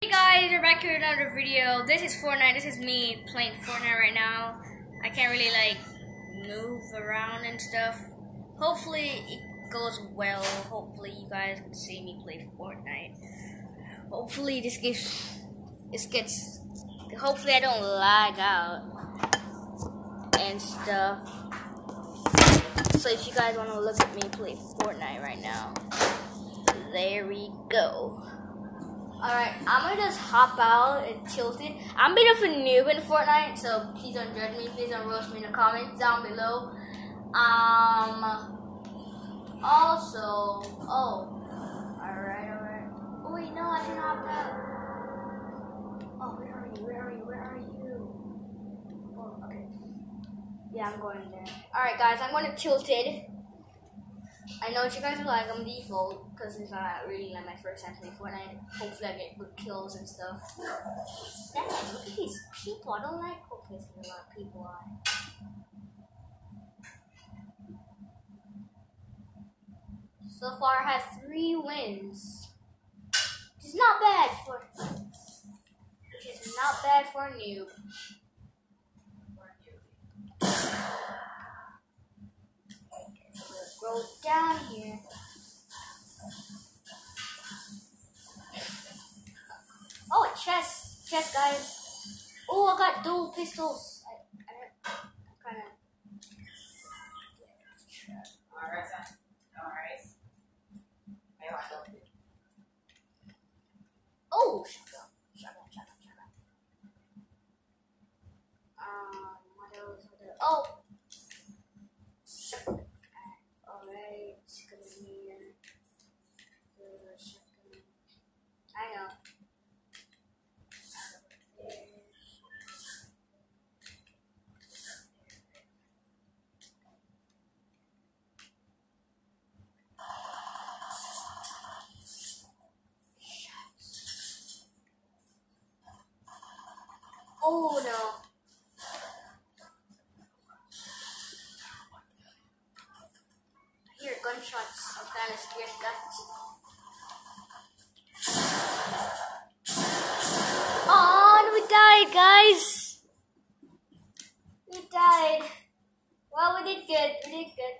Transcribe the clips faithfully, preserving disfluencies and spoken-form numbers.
Hey guys, we're back here with another video. This is Fortnite. This is me playing Fortnite right now. I can't really like move around and stuff. Hopefully it goes well. Hopefully you guys can see me play Fortnite. Hopefully this gets this gets hopefully I don't lag out and stuff. So if you guys want to look at me play Fortnite right now, there we go. Alright, I'm gonna just hop out and tilt it. I'm a bit of a noob in Fortnite, so please don't judge me. Please don't roast me in the comments down below. Um, also, oh, alright, alright. Oh wait, no, I should hop out. Oh, where are you? Where are you? Where are you? Oh, okay. Yeah, I'm going there. Alright, guys, I'm going to tilt it. I know what you guys are like, I'm default, because it's not really like my first time playing Fortnite. Hopefully I get good kills and stuff. Dang, look at these people, I don't like cool places with a lot of people on. So far I have three wins. Which is not bad for, which is not bad for a noob. Go down here. Oh, a chest. Chest, guys. Oh, I got dual pistols. I, I, I'm kind of... Alright, alright. Oh, shut up. Shut up, shut up, shut up. Um, what else? What else? Oh! Alright, come here. I know. Oh no. I hear gunshots. I'm kind of scared, guys. Oh, we died, guys. We died. Well, we did good. We did good.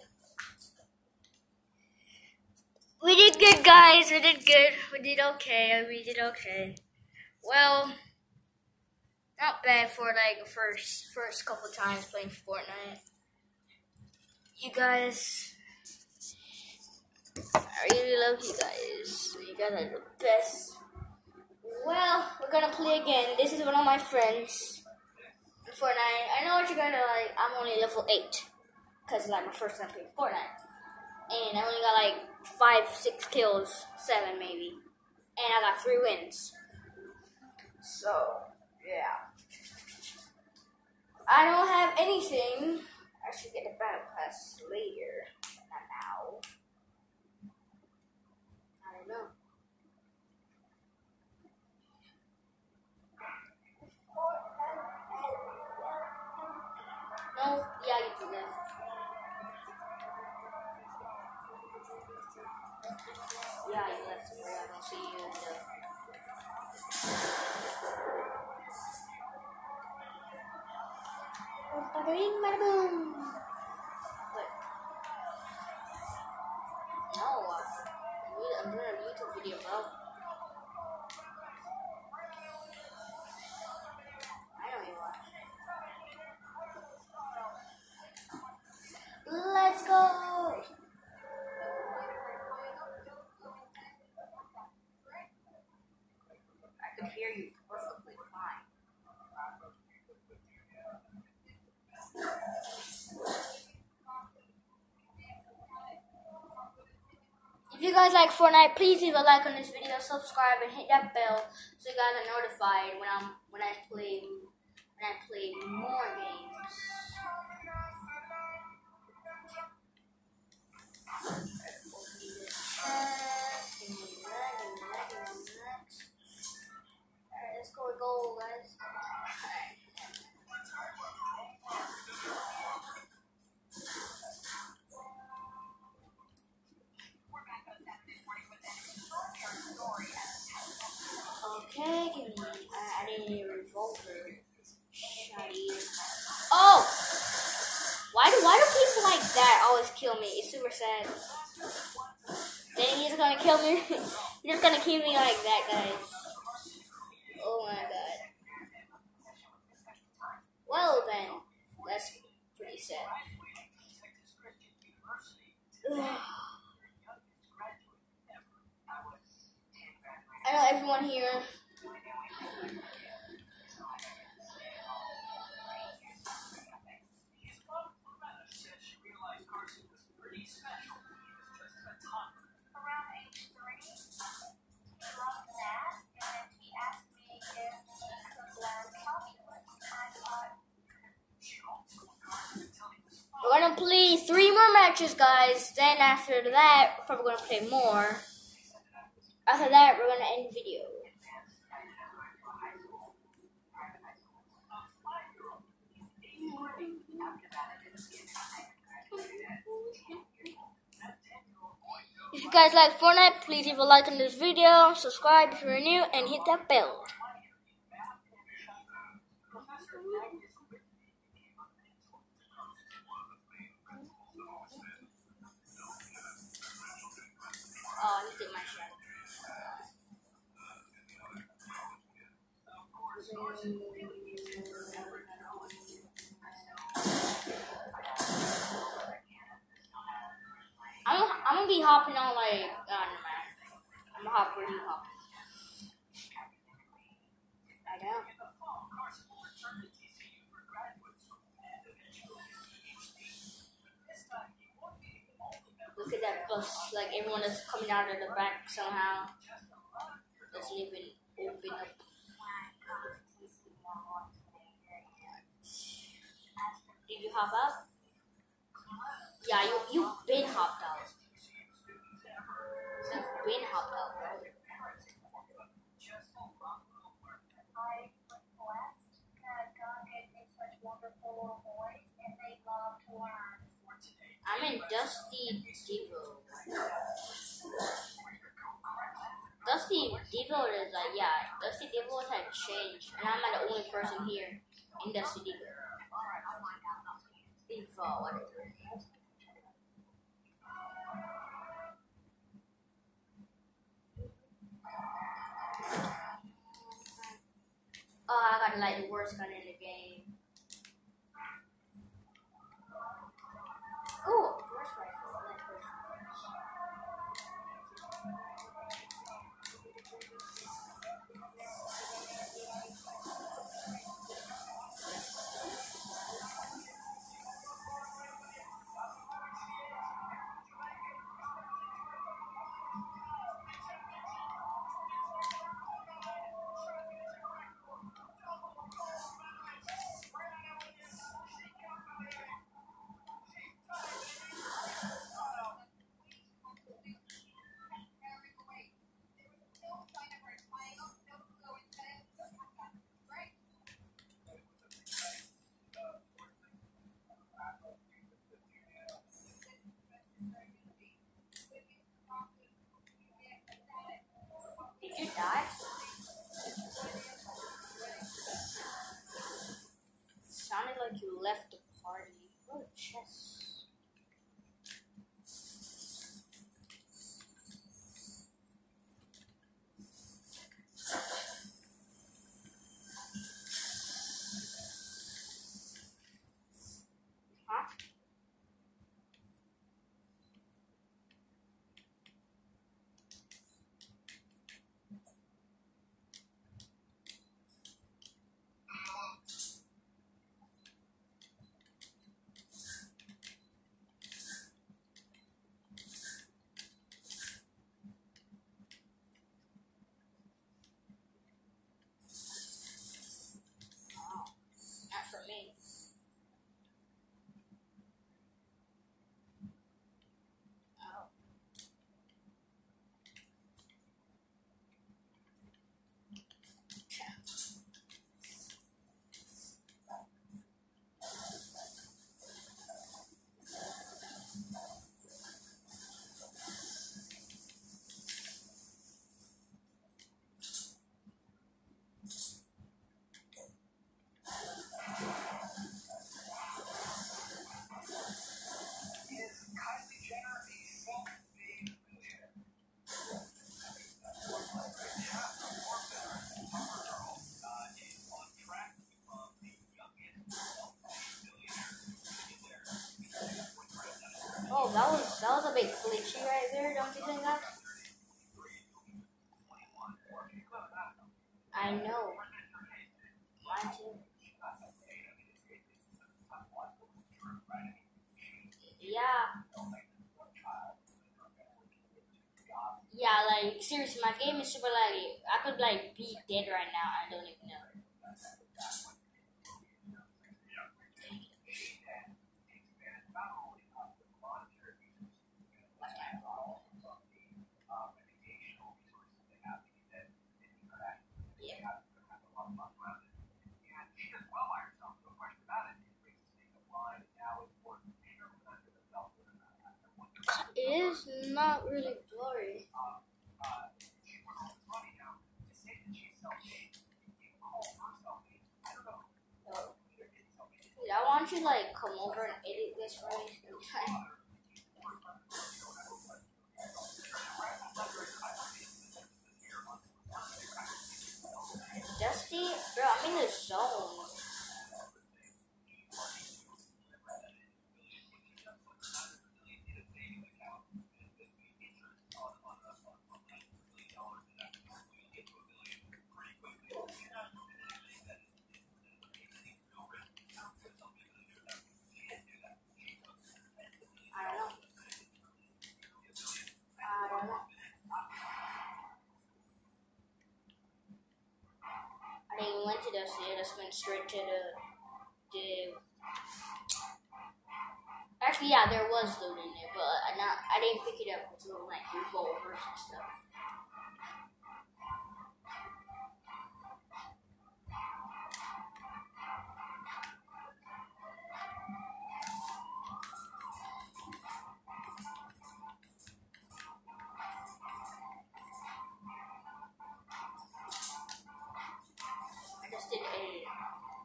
We did good, guys. We did good. We did okay. We did okay. Well, not bad for like first first couple times playing Fortnite. You guys, I really love you guys. You guys are the best. Well, we're gonna play again. This is one of my friends in Fortnite. I know what you guys are like. I'm only level eight because it's like my first time playing Fortnite, and I only got like five, six kills, seven maybe, and I got three wins. So yeah. I don't have anything. I should get the battle pass later. Not now. I don't know. No, yeah, you do this. Yeah, you left me. I don't see you in the... Bada-bing, bada-boom. What? No, uh, I'm doing a YouTube video, bro. I know you are. Let's go! I could hear you perfectly fine. If you guys like Fortnite, please leave a like on this video, subscribe, and hit that bell so you guys are notified when I'm when I play when I play more games. Alright, let's go goal, guys. Alright. Okay, taking me? I, I didn't need a revolver. Shotty. Oh! Why do why do people like that always kill me? It's super sad. Then he's gonna kill me. He's just gonna kill me like that, guys. Oh my god. Well then, that's pretty sad. Ugh. I know everyone here. We're gonna play three more matches, guys. Then after that, we're probably gonna play more. After that, we're gonna end the video. If you guys like Fortnite, please leave a like on this video, subscribe if you're new, and hit that bell. Oh, I need to get my shot. I'm, I'm gonna be hopping on like, oh no man. I'm gonna hop really hop. I know. Look at that bus, like everyone is coming out of the back somehow. Doesn't even open up. Did you hop out? Yeah, you you been hopped out. You been hopped out, bro. I'm in Dusty Devil. Dusty Devil is like, yeah, Dusty Devil had changed, and I'm like the only person here in Dusty Devil. Devil, whatever. Oh, I got like the worst gun in the game. Oh, burst rifle. I like burst Oh, that was that was a bit glitchy right there, don't you think that? I know. Mine too. Yeah. Yeah, like seriously, my game is super laggy. I could like be dead right now. I don't even know. It is not really blurry. Dude, I want you to like come over and edit this for me sometime. Dusty? Bro, I'm in the zone. I don't know. I don't know. I didn't even went to Dusty, I just went straight to the, the actually yeah, there was loot in there, but I not I didn't pick it up with little like revolvers and stuff. I just did edit it.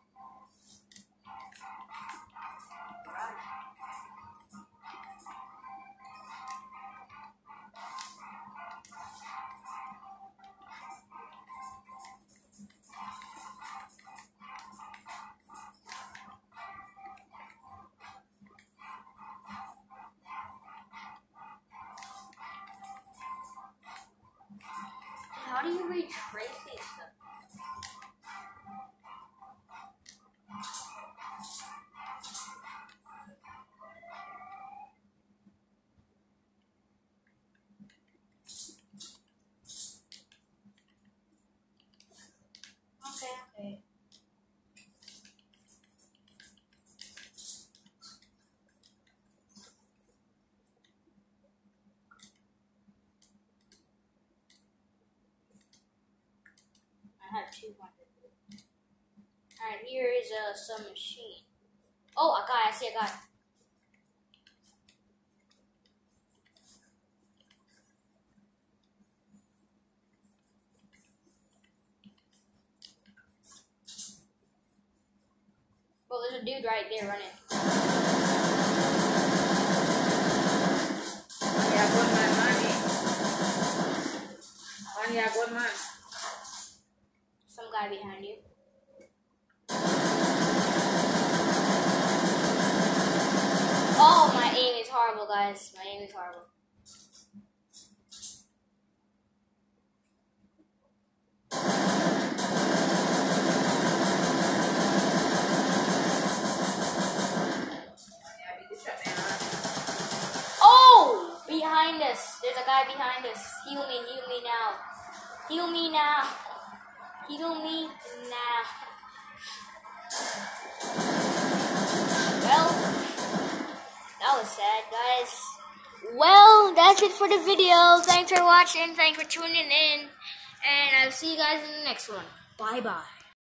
How do you retrace these stuff? Okay, okay. I have two hundred. Alright, here is uh, some machine. Oh, a guy, I see a guy. Well, there's a dude right there running. Yeah, good man, money. Money, yeah, good man. Some guy behind you. Oh, my aim is horrible, guys. My aim is horrible. Yeah, beat the shit, man. Oh! Behind us. There's a guy behind us. Heal me, heal me now. Heal me now. Heal me now. Well, that was sad, guys. Well, that's it for the video. Thanks for watching. Thanks for tuning in. And I'll see you guys in the next one. Bye-bye.